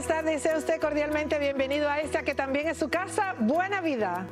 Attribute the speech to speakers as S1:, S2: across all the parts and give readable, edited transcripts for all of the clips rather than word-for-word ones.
S1: buenas tardes. Sea usted cordialmente bienvenido a esta que también es su casa, Buena Vida.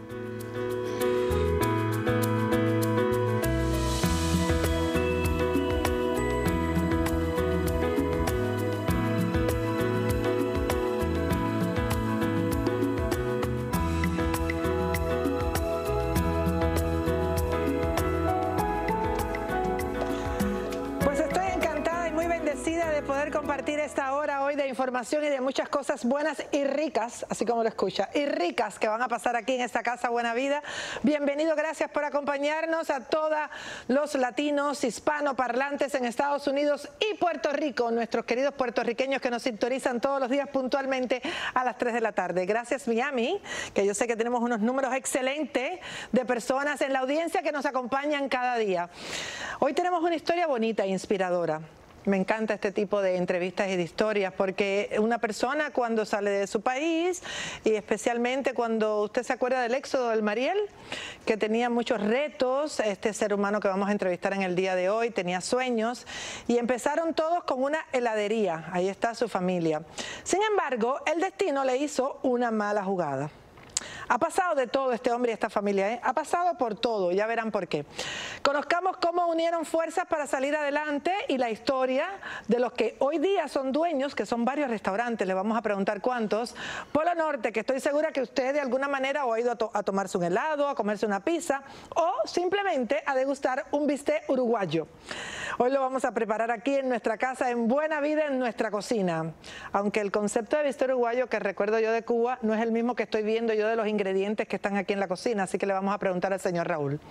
S1: Poder compartir esta hora hoy de información y de muchas cosas buenas y ricas, así como lo escucha, y ricas que van a pasar aquí en esta casa Buena Vida. Bienvenido, gracias por acompañarnos a todos los latinos, hispanoparlantes en Estados Unidos y Puerto Rico, nuestros queridos puertorriqueños que nos sintonizan todos los días puntualmente a las 3 de la tarde. Gracias Miami, que yo sé que tenemos unos números excelentes de personas en la audiencia que nos acompañan cada día. Hoy tenemos una historia bonita e inspiradora. Me encanta este tipo de entrevistas y de historias porque una persona cuando sale de su país y especialmente cuando usted se acuerda del éxodo del Mariel, que tenía muchos retos, este ser humano que vamos a entrevistar en el día de hoy tenía sueños y empezaron todos con una heladería, ahí está su familia. Sin embargo, el destino le hizo una mala jugada. Ha pasado de todo este hombre y esta familia, ¿eh? Ha pasado por todo, ya verán por qué. Conozcamos cómo unieron fuerzas para salir adelante y la historia de los que hoy día son dueños, que son varios restaurantes, le vamos a preguntar cuántos. Polo Norte, que estoy segura que usted de alguna manera o ha ido a tomarse un helado, a comerse una pizza o simplemente a degustar un bistec uruguayo. Hoy lo vamos a preparar aquí en nuestra casa, en Buena Vida, en nuestra cocina. Aunque el concepto de bistec uruguayo que recuerdo yo de Cuba no es el mismo que estoy viendo yo de los ingredientes que están aquí en la cocina, así que le vamos a preguntar al señor Raúl.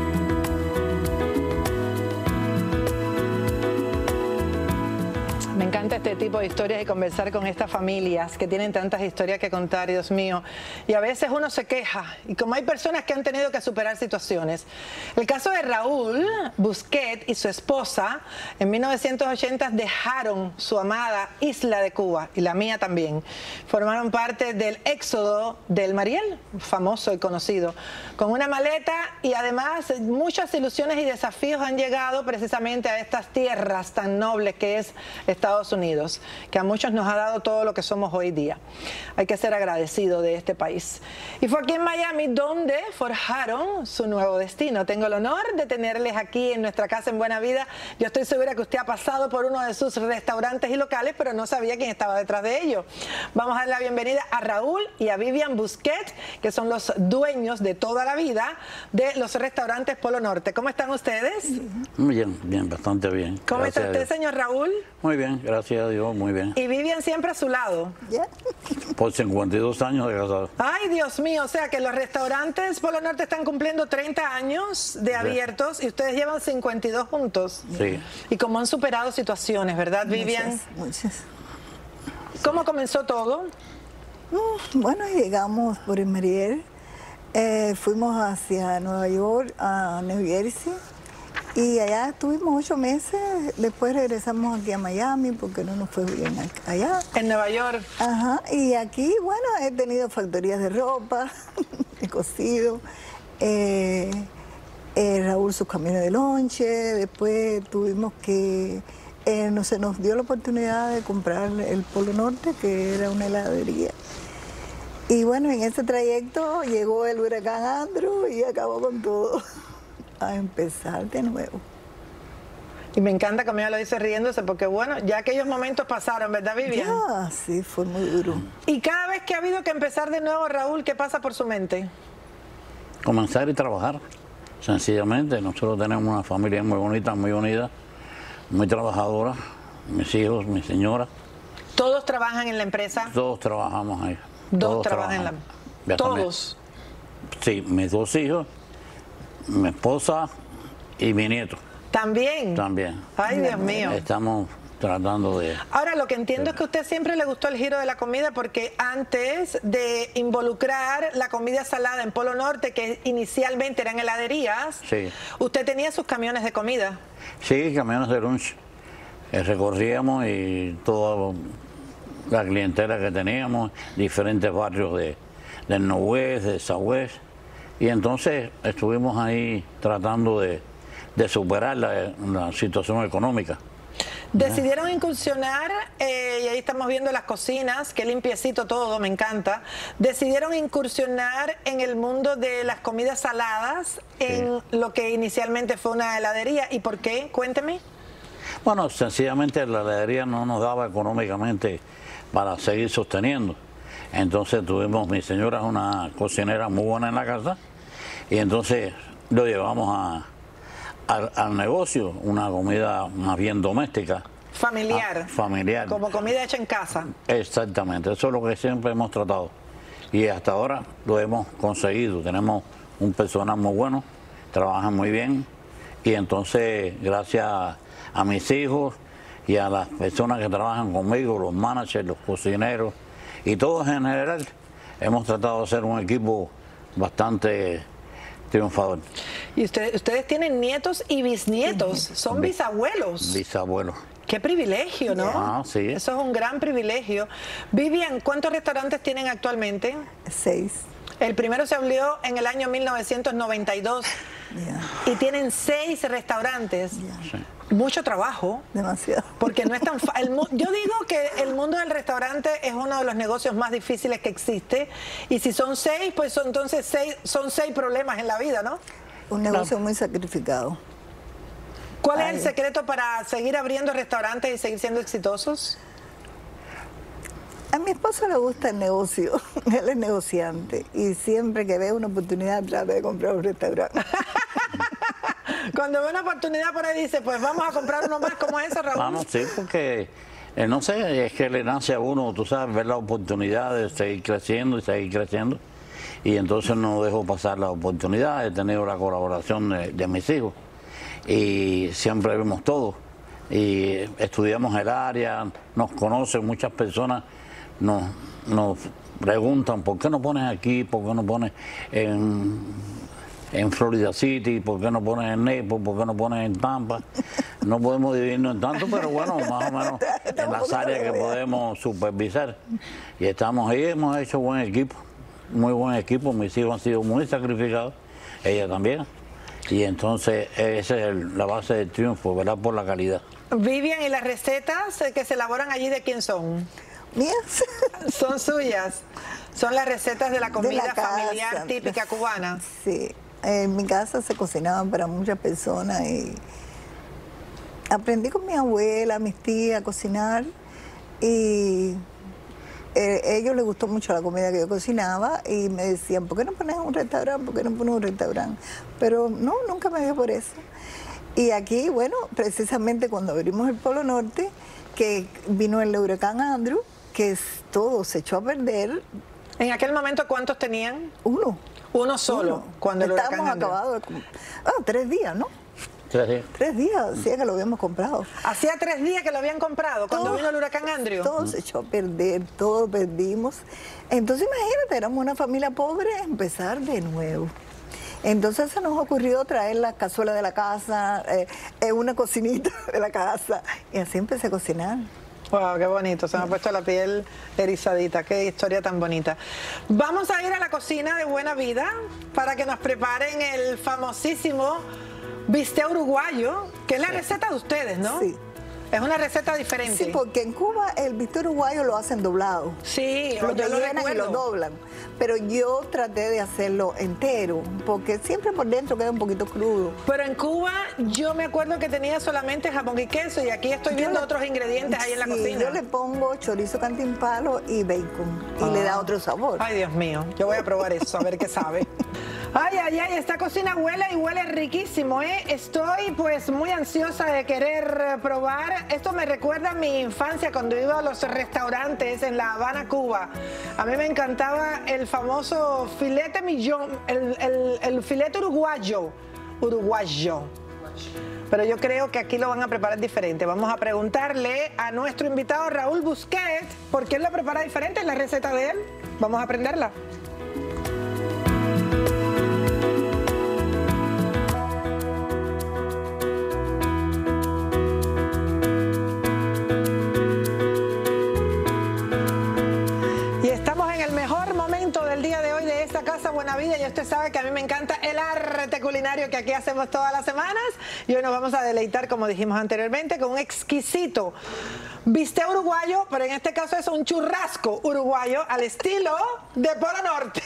S1: Me encanta este tipo de historias y conversar con estas familias que tienen tantas historias que contar, Dios mío. Y a veces uno se queja, y como hay personas que han tenido que superar situaciones. El caso de Raúl Busquet y su esposa, en 1980 dejaron su amada isla de Cuba, y la mía también. Formaron parte del éxodo del Mariel, famoso y conocido, con una maleta y además muchas ilusiones y desafíos han llegado precisamente a estas tierras tan nobles que es Estados Unidos, que a muchos nos ha dado todo lo que somos hoy día. Hay que ser agradecido de este país. Y fue aquí en Miami donde forjaron su nuevo destino. Tengo el honor de tenerles aquí en nuestra casa en Buena Vida. Yo estoy segura que usted ha pasado por uno de sus restaurantes y locales, pero no sabía quién estaba detrás de ellos. Vamos a dar la bienvenida a Raúl y a Vivian Busquet, que son los dueños de toda la vida de los restaurantes Polo Norte. ¿Cómo están ustedes?
S2: Muy bien, bien, bastante bien.
S1: ¿Cómo está usted, señor Raúl?
S2: Muy bien, gracias a Dios, muy bien.
S1: ¿Y Vivian siempre a su lado?
S3: Yeah.
S2: Por 52 años de casado.
S1: Ay, Dios mío, o sea que los restaurantes Polo Norte están cumpliendo 30 años de abiertos y ustedes llevan 52 juntos.
S2: Sí.
S1: Y cómo han superado situaciones, ¿verdad, Vivian?
S3: Muchas.
S1: ¿Cómo comenzó todo?
S3: Bueno, llegamos por el Mariel, fuimos hacia Nueva York, a New Jersey, y allá estuvimos 8 meses, después regresamos aquí a Miami porque no nos fue bien allá.
S1: En Nueva York.
S3: Ajá, y aquí, bueno, he tenido factorías de ropa, he cosido, Raúl sus camiones de lonche, después tuvimos que, se nos dio la oportunidad de comprar el Polo Norte, que era una heladería. Y bueno, en ese trayecto llegó el huracán Andrew y acabó con todo. A empezar de nuevo.
S1: Y me encanta como ella lo dice riéndose, porque bueno, ya aquellos momentos pasaron, ¿verdad, Vivian?
S3: Ya, sí, fue muy duro.
S1: Y cada vez que ha habido que empezar de nuevo, Raúl, ¿qué pasa por su mente?
S2: Comenzar y trabajar, sencillamente. Nosotros tenemos una familia muy bonita, muy unida, muy trabajadora. Mis hijos, mi señora.
S1: ¿Todos trabajan en la empresa?
S2: Todos trabajamos ahí.
S1: Todos trabajan en la... ¿Todos?
S2: Sí, mis 2 hijos, mi esposa y mi nieto.
S1: ¿También?
S2: También.
S1: Ay, Dios mío.
S2: Estamos tratando de...
S1: Ahora, lo que entiendo es que a usted siempre le gustó el giro de la comida, porque antes de involucrar la comida salada en Polo Norte, que inicialmente eran heladerías,
S2: sí,
S1: usted tenía sus camiones de comida.
S2: Sí, camiones de lunch. Recorríamos y toda la clientela que teníamos, diferentes barrios del Norwest, de Southwest. Y entonces estuvimos ahí tratando de superar la situación económica.
S1: Decidieron incursionar, y ahí estamos viendo las cocinas, qué limpiecito todo, me encanta. Decidieron incursionar en el mundo de las comidas saladas, en lo que inicialmente fue una heladería. ¿Y por qué? Cuénteme.
S2: Bueno, sencillamente la heladería no nos daba económicamente para seguir sosteniendo. Entonces tuvimos, mi señora es una cocinera muy buena en la casa, y entonces lo llevamos al negocio, una comida más bien doméstica.
S1: Familiar.
S2: Familiar.
S1: Como comida hecha en casa.
S2: Exactamente, eso es lo que siempre hemos tratado. Y hasta ahora lo hemos conseguido. Tenemos un personal muy bueno, trabajan muy bien. Y entonces, gracias a mis hijos y a las personas que trabajan conmigo, los managers, los cocineros y todos en general, hemos tratado de ser un equipo bastante triunfador.
S1: Y ustedes tienen nietos y bisnietos, son bisabuelos.
S2: Bisabuelos.
S1: Qué privilegio, ¿no?
S2: Ah, sí.
S1: Eso es un gran privilegio. Vivian, ¿cuántos restaurantes tienen actualmente?
S3: 6.
S1: El primero se abrió en el año 1992 y tienen 6 restaurantes.
S2: Sí.
S1: Mucho trabajo.
S3: Demasiado.
S1: Porque no es tan fácil. Yo digo que el mundo del restaurante es uno de los negocios más difíciles que existe. Y si son 6, pues son 6 problemas en la vida, ¿no?
S3: Un negocio muy sacrificado.
S1: ¿Cuál es el secreto para seguir abriendo restaurantes y seguir siendo exitosos?
S3: A mi esposo le gusta el negocio, él es negociante y siempre que ve una oportunidad trata de comprar un restaurante.
S1: Cuando ve una oportunidad por ahí dice, pues vamos a comprar uno más, ¿cómo es eso, Raúl?
S2: Vamos, sí, porque, no sé, es que le nace a uno, tú sabes, ver la oportunidad de seguir creciendo y seguir creciendo. Y entonces no dejo pasar la oportunidad, he tenido la colaboración de mis hijos y siempre vemos todo. Y estudiamos el área, nos conocen muchas personas. Nos preguntan por qué no pones aquí, por qué no pones en Florida City, por qué no pones en Naples, por qué no pones en Tampa. No podemos dividirnos en tanto, pero bueno, más o menos en las áreas que podemos supervisar. Y estamos ahí, hemos hecho buen equipo, muy buen equipo. Mis hijos han sido muy sacrificados, ella también. Y entonces esa es la base del triunfo, velar por la calidad.
S1: Vivian, ¿y las recetas que se elaboran allí de quién son?
S3: Mías.
S1: Son suyas. Son las recetas de la comida familiar típica cubana.
S3: Sí, en mi casa se cocinaban para muchas personas y aprendí con mi abuela, mis tías a cocinar y a ellos les gustó mucho la comida que yo cocinaba y me decían, ¿por qué no pones un restaurante? ¿Por qué no pones un restaurante? Pero no, nunca me dio por eso. Y aquí, bueno, precisamente cuando abrimos el Polo Norte, que vino el huracán Andrew, que todo se echó a perder.
S1: ¿En aquel momento cuántos tenían?
S3: Uno
S1: solo. Cuando el huracán
S3: Estábamos
S1: Andrew.
S3: acabados. 3 días, ¿no?
S2: 3 días.
S3: 3 días, hacía que lo habíamos comprado.
S1: Hacía 3 días que lo habían comprado, cuando vino el huracán Andrew.
S3: Todo se echó a perder, todo perdimos. Entonces imagínate, éramos una familia pobre, empezar de nuevo. Entonces se nos ocurrió traer las cazuelas de la casa, una cocinita de la casa, y así empecé a cocinar.
S1: Wow, qué bonito, se me ha puesto la piel erizadita, qué historia tan bonita. Vamos a ir a la cocina de Buena Vida para que nos preparen el famosísimo bistec uruguayo, que es la receta de ustedes, ¿no?
S3: Sí.
S1: Es una receta diferente.
S3: Sí, porque en Cuba el bistec uruguayo lo hacen doblado.
S1: Sí,
S3: Lo
S1: yo lo
S3: rellenan y
S1: recuerdo.
S3: lo doblan. Pero yo traté de hacerlo entero, porque siempre por dentro queda un poquito crudo.
S1: Pero en Cuba yo me acuerdo que tenía solamente jamón y queso y aquí estoy viendo otros ingredientes ahí en la cocina.
S3: Yo le pongo chorizo cantimpalo y bacon y le da otro sabor.
S1: Ay, Dios mío, yo voy a probar eso, a ver qué sabe. Ay, ay, ay, esta cocina huele y huele riquísimo, ¿eh? Estoy pues muy ansiosa de querer probar. Esto me recuerda a mi infancia cuando iba a los restaurantes en La Habana, Cuba. A mí me encantaba el famoso filete millón, el filete uruguayo. Pero yo creo que aquí lo van a preparar diferente. Vamos a preguntarle a nuestro invitado Raúl Busquet por qué él lo prepara diferente en la receta de él. Vamos a aprenderla. Buena Vida, y usted sabe que a mí me encanta el arte culinario que aquí hacemos todas las semanas, y hoy nos vamos a deleitar, como dijimos anteriormente, con un exquisito bistec uruguayo, pero en este caso es un churrasco uruguayo al estilo de Polo Norte.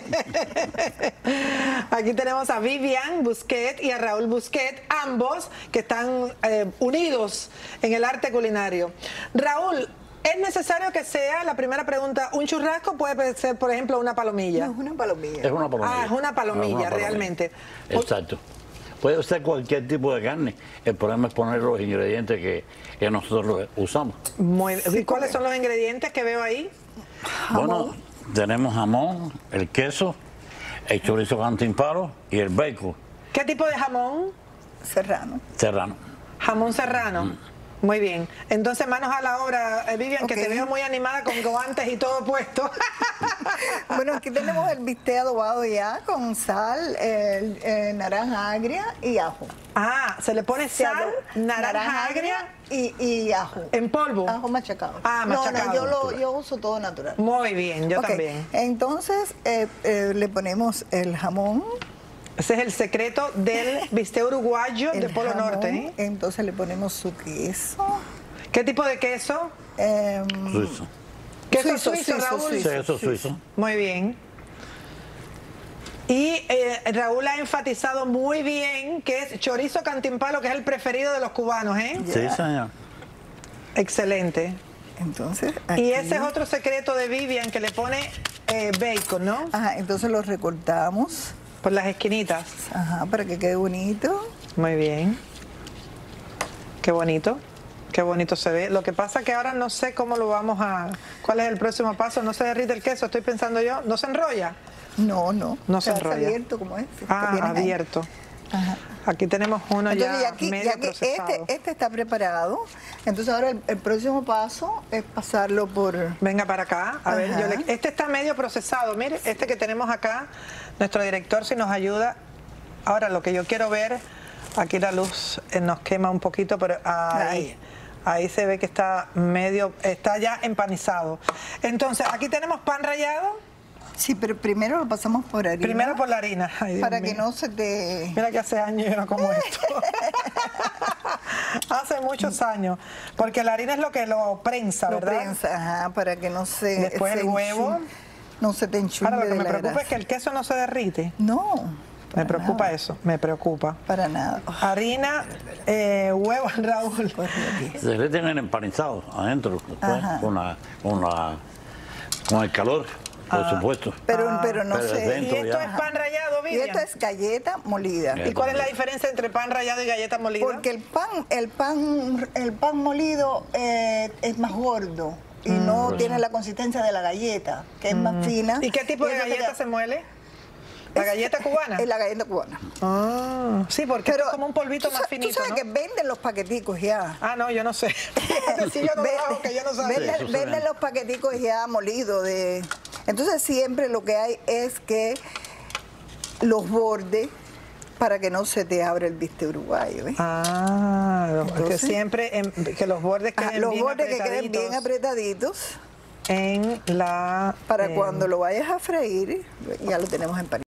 S1: Aquí tenemos a Vivian Busquet y a Raúl Busquet, ambos que están unidos en el arte culinario. Raúl, ¿es necesario que sea, la primera pregunta, un churrasco? ¿Puede ser, por ejemplo, una palomilla?
S3: No, es una palomilla.
S2: Es una palomilla.
S1: Ah, es una palomilla, realmente.
S2: Exacto. Puede ser cualquier tipo de carne. El problema es poner los ingredientes que nosotros usamos.
S1: ¿Y cuáles son los ingredientes que veo ahí?
S2: Bueno, tenemos jamón, el queso, el chorizo cantimpalo y el bacon.
S1: ¿Qué tipo de jamón?
S3: Serrano.
S2: Serrano.
S1: Jamón serrano. Muy bien. Entonces, manos a la obra, Vivian, que te veo muy animada con guantes y todo puesto.
S3: Bueno, aquí tenemos el bistec adobado ya con sal, naranja agria y ajo.
S1: Ah, se le pone sal, naranja agria
S3: y ajo.
S1: en polvo.
S3: Ajo machacado.
S1: Ah, machacado.
S3: No, yo uso todo natural.
S1: Muy bien, yo también.
S3: Entonces, le ponemos el jamón.
S1: Ese es el secreto del bistec uruguayo de Polo
S3: jamón,
S1: Norte, ¿eh?
S3: Entonces le ponemos su queso.
S1: ¿Qué tipo de queso?
S2: Suizo.
S1: Queso suizo, Raúl.
S2: Queso suizo.
S1: Muy bien. Y Raúl ha enfatizado muy bien que es chorizo cantimpalo, que es el preferido de los cubanos, ¿eh?
S2: Sí, señor.
S1: Excelente.
S3: Entonces,
S1: Y ese es otro secreto de Vivian, que le pone bacon, ¿no?
S3: Ajá, entonces lo recortamos.
S1: Por las esquinitas.
S3: Ajá, para que quede bonito.
S1: Muy bien. Qué bonito. Qué bonito se ve. Lo que pasa es que ahora no sé cómo lo vamos a... ¿Cuál es el próximo paso? No se derrite el queso, estoy pensando yo. ¿No se enrolla?
S3: No.
S1: No se enrolla.
S3: Abierto como es.
S1: Ah, abierto.
S3: Ajá.
S1: Aquí tenemos uno. Entonces,
S3: ya
S1: medio
S3: que
S1: procesado.
S3: este está preparado, entonces ahora el próximo paso es pasarlo por...
S1: Venga para acá. A ver,
S3: Ajá.
S1: este está medio procesado. Mire, este que tenemos acá, nuestro director, si nos ayuda. Ahora, lo que yo quiero ver, aquí la luz nos quema un poquito, pero ahí se ve que está está ya empanizado. Entonces, aquí tenemos pan rallado.
S3: Sí, pero primero lo pasamos por harina.
S1: Primero por la harina. Ay, Dios
S3: para
S1: mío.
S3: que no se te...
S1: Mira que hace años yo no como esto. Hace muchos años. Porque la harina es lo que lo prensa,
S3: Lo
S1: ¿verdad?
S3: prensa, ajá, para que no se...
S1: Después el huevo.
S3: No se te enchumbe.
S1: Ahora, lo que me
S3: de la
S1: preocupa es
S3: grasa.
S1: que el queso no se derrite.
S3: No.
S1: Me preocupa
S3: nada.
S1: eso, me preocupa.
S3: Para nada.
S1: Harina, huevo, Raúl.
S2: Se derriten en empanizados adentro, después, con el calor, por supuesto.
S3: Pero no
S2: Pero
S3: sé.
S2: dentro
S1: Y esto
S2: ya.
S1: es pan rallado,
S3: Y
S1: Vivian.
S3: esto es galleta molida.
S2: Bien.
S1: ¿Y cuál es la diferencia entre pan rallado y galleta molida?
S3: Porque el pan molido es más gordo y no tiene la consistencia de la galleta, que es más fina.
S1: ¿Y qué tipo de
S3: eso
S1: galleta se muele? ¿La galleta cubana?
S3: Es la galleta cubana.
S1: Ah, sí, porque es como un polvito más finito,
S3: tú sabes
S1: ¿no?
S3: que venden los paqueticos ya.
S1: Ah, no, yo no sé. Si yo no lo hago, que yo no sabía.
S2: Sí, eso se
S3: Venden
S2: vende.
S3: los paqueticos ya molidos. Entonces siempre lo que hay es que los bordes, para que no se te abra el bistec uruguayo. ¿Ves?
S1: Ah, que
S3: Entonces,
S1: siempre que los bordes queden
S3: los
S1: bien
S3: bordes que queden bien apretaditos.
S1: en la...
S3: Para cuando lo vayas a freír, ya lo tenemos empanizado.